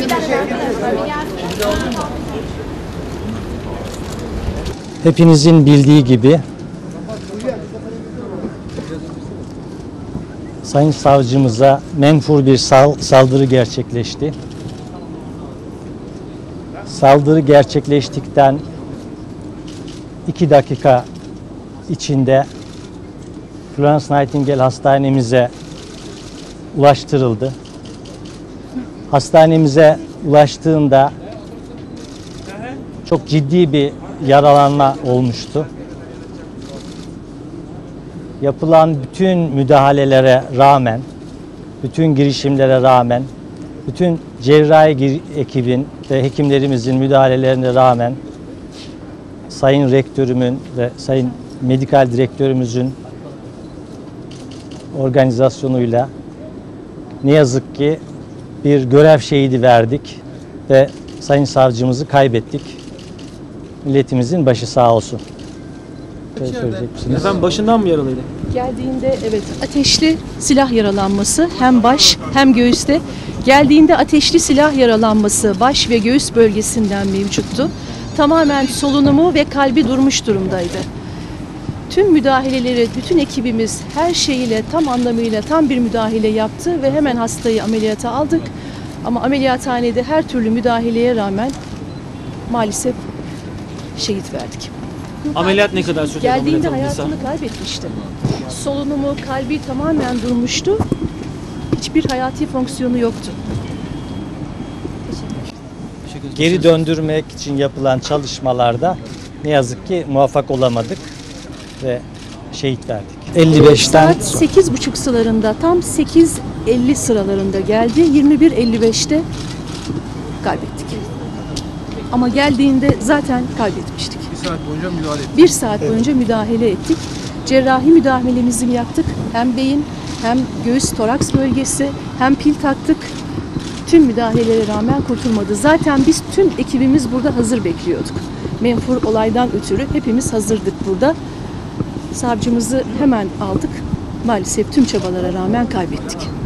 Hepinizin bildiği gibi Sayın Savcımıza menfur bir saldırı gerçekleşti. Saldırı gerçekleştikten 2 dakika içinde Florence Nightingale hastanemize ulaştırıldı. Hastanemize ulaştığında çok ciddi bir yaralanma olmuştu. Yapılan bütün müdahalelere rağmen, bütün girişimlere rağmen, bütün cerrahi ekibin ve hekimlerimizin müdahalelerine rağmen Sayın Rektörümün ve Sayın Medikal Direktörümüzün organizasyonuyla ne yazık ki bir görev şehidi verdik ve Sayın Savcımızı kaybettik. Milletimizin başı sağ olsun. Efendim başından mı yaralıydı? Geldiğinde evet ateşli silah yaralanması hem baş hem göğüste. Geldiğinde ateşli silah yaralanması baş ve göğüs bölgesinden mevcuttu. Tamamen solunumu ve kalbi durmuş durumdaydı. Tüm müdahaleleri, bütün ekibimiz her şeyiyle tam anlamıyla tam bir müdahale yaptı ve hemen hastayı ameliyata aldık. Ama ameliyathanede her türlü müdahaleye rağmen maalesef şehit verdik. Ameliyat ne kadar sürdü? Geldiğinde hayatını kaybetmişti. Solunumu, kalbi tamamen durmuştu. Hiçbir hayati fonksiyonu yoktu. Geri döndürmek için yapılan çalışmalarda ne yazık ki muvaffak olamadık ve şehit verdik. 55'ten Saat 8.30 sıralarında, tam 8.50 sıralarında geldi. 21.55'te kaybettik. Ama geldiğinde zaten kaybetmiştik. 1 saat boyunca müdahale ettik. 1 saat boyunca müdahale ettik. Cerrahi müdahalemizi yaptık. Hem beyin, hem göğüs toraks bölgesi, hem pil taktık. Tüm müdahalelere rağmen kurtulmadı. Zaten biz tüm ekibimiz burada hazır bekliyorduk. Menfur olaydan ötürü hepimiz hazırdık burada. Savcımızı hemen aldık. Maalesef tüm çabalara rağmen kaybettik.